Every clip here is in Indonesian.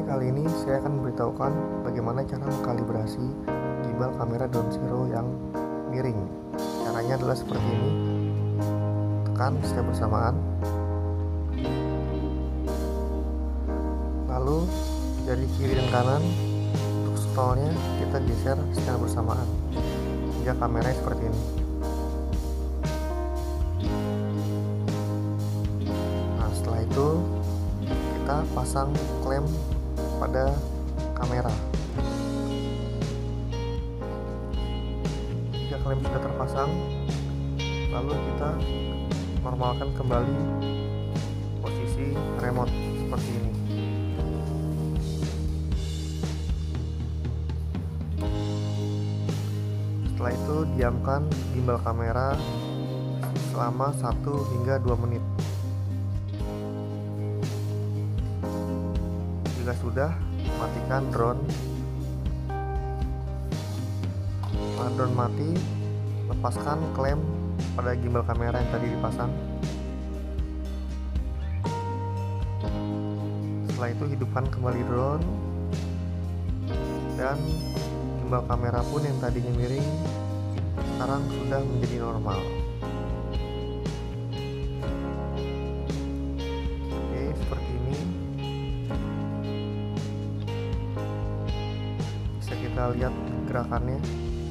Kali ini saya akan memberitahukan bagaimana cara mengkalibrasi gimbal kamera Dawn Zero yang miring. Caranya adalah seperti ini. Tekan secara bersamaan. Lalu jari kiri dan kanan untuk scrollnya kita geser secara bersamaan hingga kameranya seperti ini. Nah, setelah itu kita pasang klem pada kamera. Jika klem sudah terpasang, lalu kita normalkan kembali posisi remote seperti ini. Setelah itu diamkan gimbal kamera selama 1 hingga 2 menit. Jika sudah, matikan drone. Setelah drone mati, lepaskan klem pada gimbal kamera yang tadi dipasang. Setelah itu hidupkan kembali drone, dan gimbal kamera pun yang tadinya miring sekarang sudah menjadi normal. Oke, seperti ini. Bisa kita lihat gerakannya.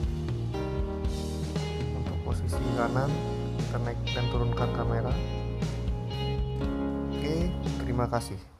Untuk posisi kanan, kita naik dan turunkan kamera. Oke, terima kasih.